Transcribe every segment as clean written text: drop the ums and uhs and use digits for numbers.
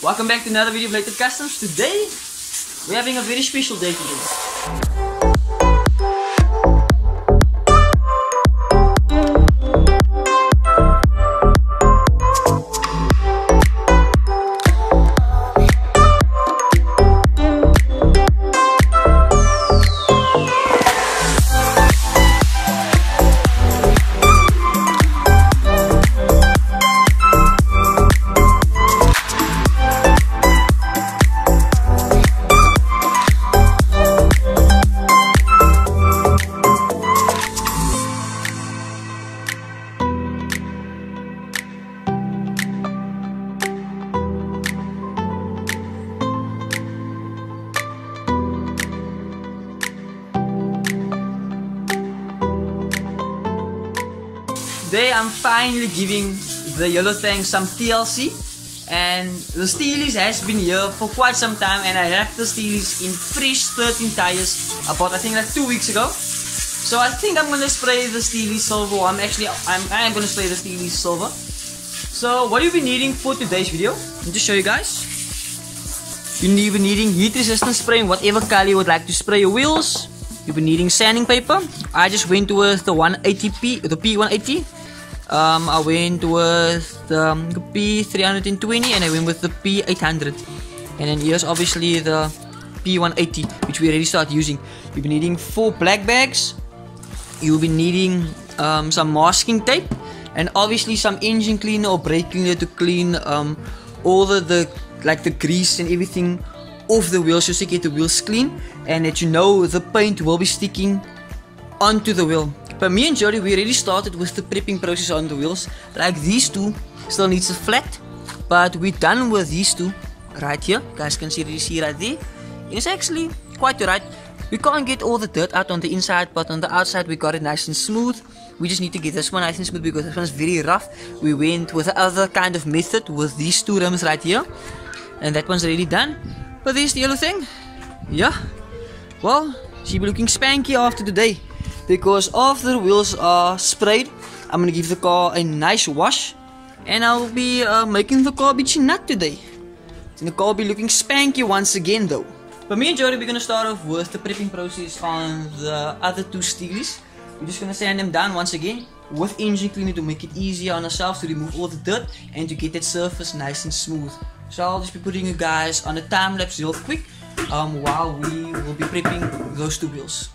Welcome back to another video of Bladed Customs. Today, we're having a very special day today. Today I'm finally giving the Yellow Tank some TLC, and the Steelies has been here for quite some time, and I have the Steelies in fresh 13 tires about I think like 2 weeks ago. So I think I'm gonna spray the Steelies silver. I am gonna spray the Steelies silver. So what you'll be needing for today's video, I'll just show you guys. You'll be needing heat resistant spray in whatever color you would like to spray your wheels. You'll be needing sanding paper. I just went with the 180p, the P180. I went with the P320 and I went with the P800. And then here's obviously the P180, which we already started using. You'll be needing 4 black bags. You'll be needing some masking tape, and obviously some engine cleaner or brake cleaner to clean all the grease and everything off the wheels, just to get the wheels clean and that you know the paint will be sticking onto the wheel. But me and Jody, we already started with the prepping process on the wheels. Like these two still needs a flat, but we're done with these two right here. You guys can see right there. It's actually quite alright. We can't get all the dirt out on the inside, but on the outside we got it nice and smooth. We just need to get this one nice and smooth because this one's very rough. We went with the other kind of method with these two rims right here, and that one's already done. But there's the yellow thing. Yeah, well, she'll be looking spanky after today, because after the wheels are sprayed, I'm gonna give the car a nice wash, and I'll be making the car bitchy nut today. And the car will be looking spanky once again though. But me and Jody, we're gonna start off with the prepping process on the other two Steelies. We're just gonna sand them down once again with engine cleaner to make it easier on ourselves to remove all the dirt and to get that surface nice and smooth. So I'll just be putting you guys on a time lapse real quick while we will be prepping those two wheels.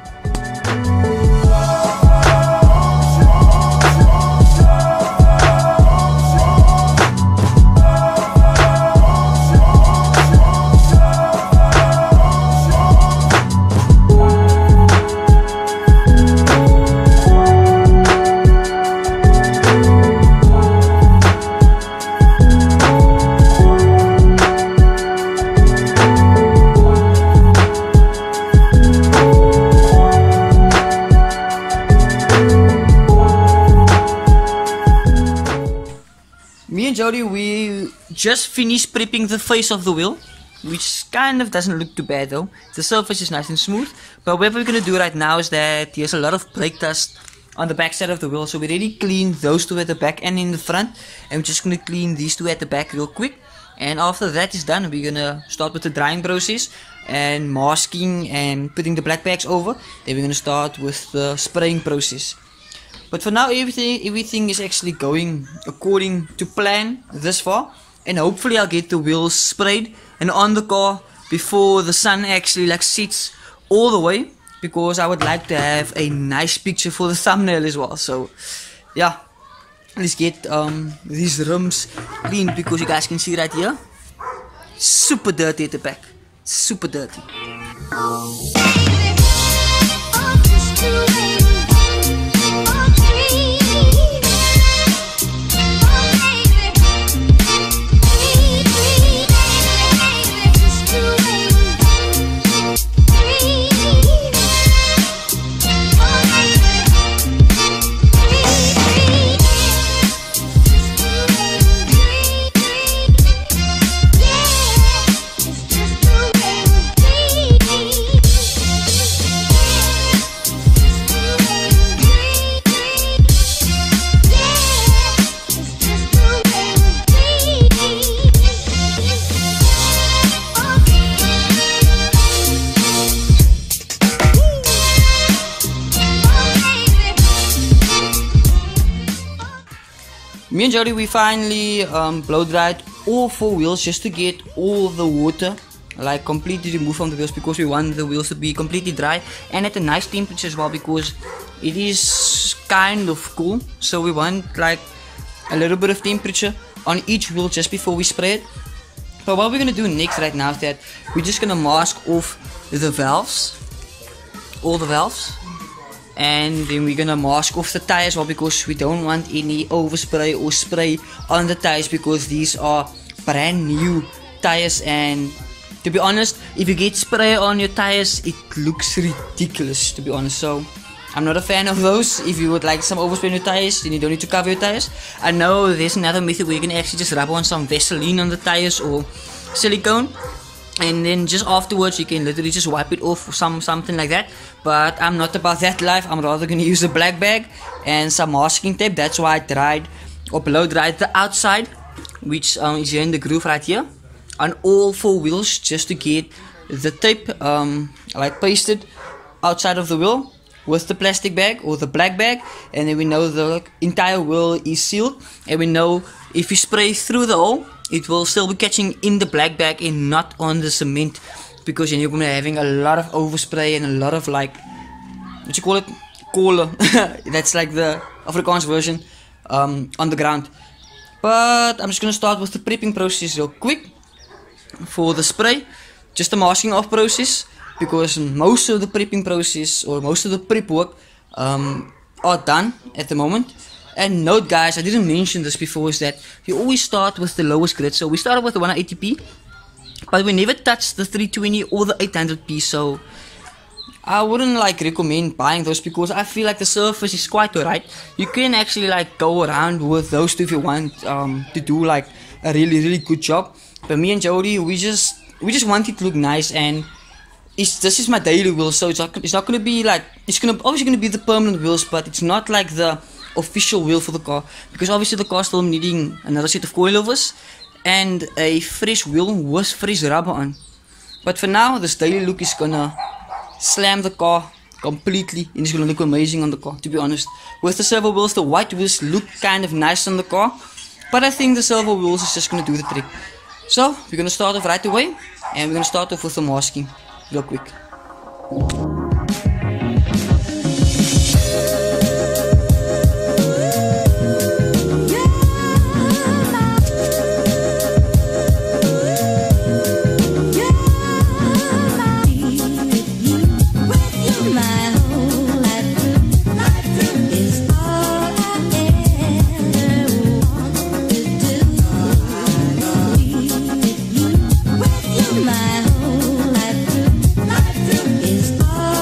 Me and Jody, we just finished prepping the face of the wheel, which kind of doesn't look too bad though. The surface is nice and smooth. But what we're going to do right now is that there's a lot of brake dust on the back side of the wheel. So we already cleaned those two at the back and in the front. And we're just going to clean these two at the back real quick. And after that is done, we're going to start with the drying process and masking and putting the black bags over. Then we're going to start with the spraying process. But for now, everything is actually going according to plan this far, and hopefully I'll get the wheels sprayed and on the car before the sun actually sets all the way, because I would like to have a nice picture for the thumbnail as well. So yeah, let's get these rims cleaned, because you guys can see right here, super dirty at the back, super dirty. Me and Jody, we finally blow dried all 4 wheels just to get all the water like completely removed from the wheels, because we want the wheels to be completely dry and at a nice temperature as well, because it is kind of cool. So we want like a little bit of temperature on each wheel just before we spray it. But what we're gonna do next right now is that we're just gonna mask off the valves, all the valves, and then we're gonna mask off the tires, well, because we don't want any overspray or spray on the tires, because these are brand new tires, and to be honest, if you get spray on your tires, it looks ridiculous, to be honest. So I'm not a fan of those. If you would like some overspray on your tires, then you don't need to cover your tires. I know there's another method where you can actually just rub on some Vaseline on the tires or silicone, and then just afterwards you can literally just wipe it off or something like that. But I'm not about that life. I'm rather gonna use a black bag and some masking tape. That's why I dried or blow dried the outside, which is here in the groove right here, on all 4 wheels, just to get the tape like pasted outside of the wheel with the plastic bag or the black bag, and then we know the entire wheel is sealed, and we know if you spray through the hole, it will still be catching in the black bag and not on the cement, because then you're gonna be having a lot of overspray and a lot of like, what you call it, kolen. That's like the Afrikaans version on the ground. But I'm just gonna start with the prepping process real quick for the spray, just the masking off process, because most of the prepping process or most of the prep work are done at the moment. And note guys, I didn't mention this before, is that you always start with the lowest grid. So we started with the 180p, but we never touched the 320 or the 800p. So I wouldn't like recommend buying those, because I feel like the surface is quite alright. You can actually like go around with those two if you want to do like a really good job. But me and Jody, we just want it to look nice, and this is my daily wheel, so it's not gonna be like, it's obviously gonna be the permanent wheels, but it's not like the official wheel for the car, because obviously the car still needing another set of coilovers and a fresh wheel with fresh rubber on. But for now, this daily look is gonna slam the car completely, and it's gonna look amazing on the car, to be honest. With the silver wheels, the white wheels look kind of nice on the car, but I think the silver wheels is just gonna do the trick. So we're gonna start off right away, and we're gonna start off with the masking real quick. My whole life is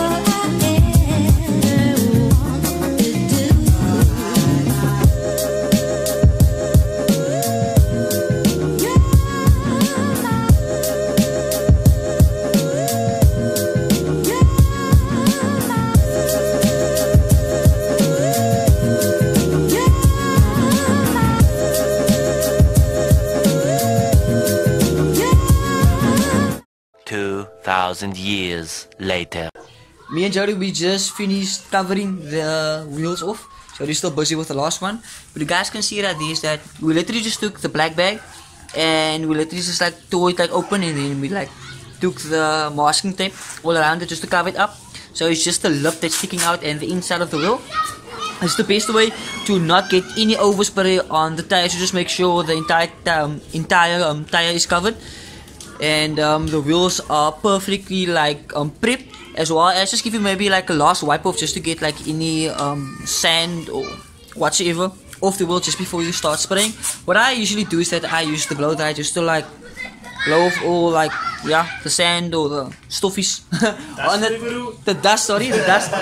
thousand years later. Me and Jody, we just finished covering the wheels off. Jody's still busy with the last one. But you guys can see that is that we literally just took the black bag and we literally just like tore it like open, and then we like took the masking tape all around it just to cover it up. So it's just the lip that's sticking out and the inside of the wheel. It's the best way to not get any overspray on the tires. So just make sure the entire tire is covered, and the wheels are perfectly like prepped, as well as just give you maybe like a last wipe off just to get like any sand or whatsoever off the wheel just before you start spraying. What I usually do is that I use the blow dryer just to like blow off all like the sand or the stuffies on it. The dust, sorry, the dust.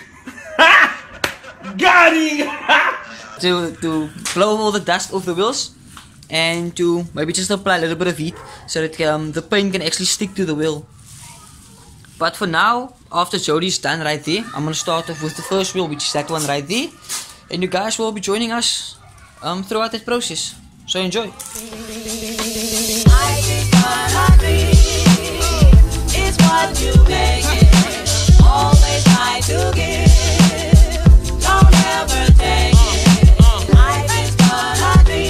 Got him! to blow all the dust off the wheels, and to maybe just apply a little bit of heat so that the paint can actually stick to the wheel. But for now, after Jody's done right there, I'm gonna start off with the first wheel, which is that one right there, and you guys will be joining us throughout that process. So enjoy. It's what you make it. Always try to give. Don't ever take it. Life is gonna be.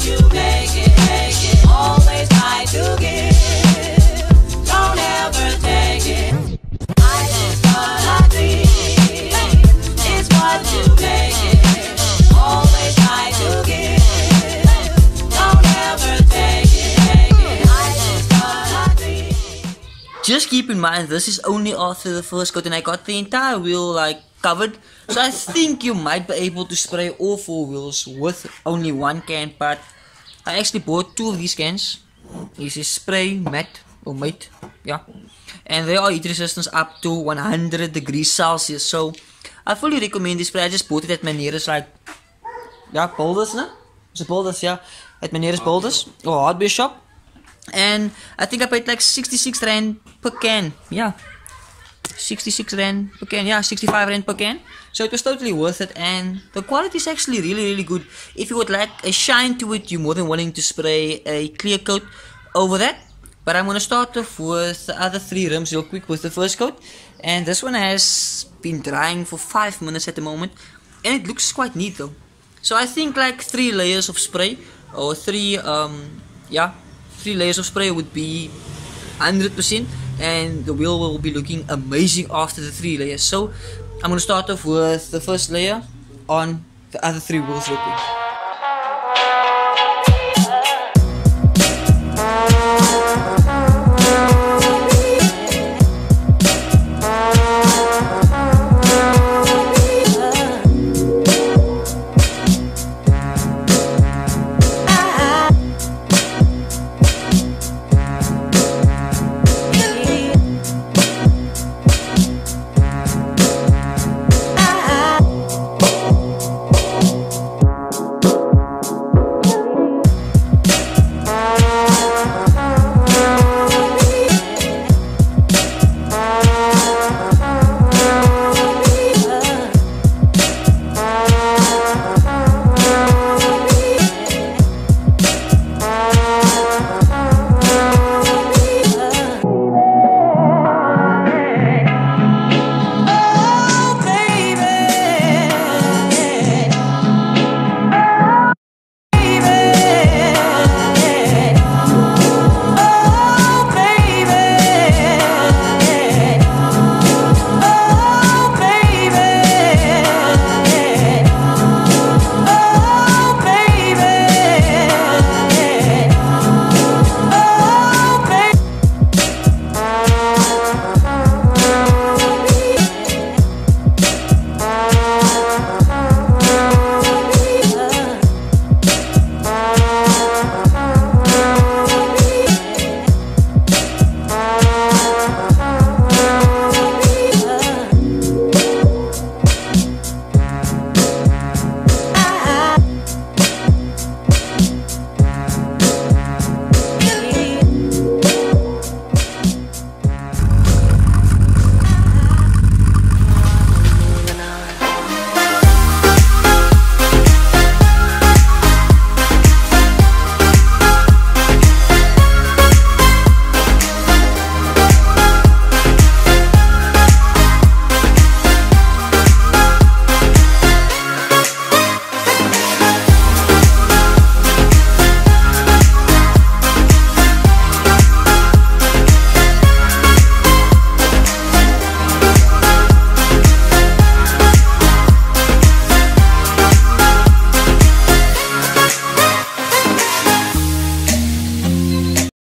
you make it. Always try to give. Don't ever take it. I is what I feel. It's what you make it. Always try to give. Don't ever take it. I is what I feel. Just keep in mind, this is only after the first coat and I got the entire wheel like covered. So I think you might be able to spray all 4 wheels with only 1 can, but I actually bought 2 of these cans. This is spray matte or mate, yeah. And they are heat resistance up to 100 degrees Celsius. So I fully recommend this spray. I just bought it at my nearest like, yeah, Boulders, no? It's a Boulders, yeah. At my nearest Boulders or hardware shop. And I think I paid like 66 rand per can, yeah. 66 rand per can, yeah, 65 rand per can. So it was totally worth it, and the quality is actually really good. If you would like a shine to it, you're more than willing to spray a clear coat over that. But I'm going to start off with the other 3 rims real quick with the first coat. And this one has been drying for 5 minutes at the moment, and it looks quite neat though. So I think like 3 layers of spray, or 3 layers of spray would be 100%, and the wheel will be looking amazing after the 3 layers. So I'm going to start off with the first layer on the other 3 wheels real quick.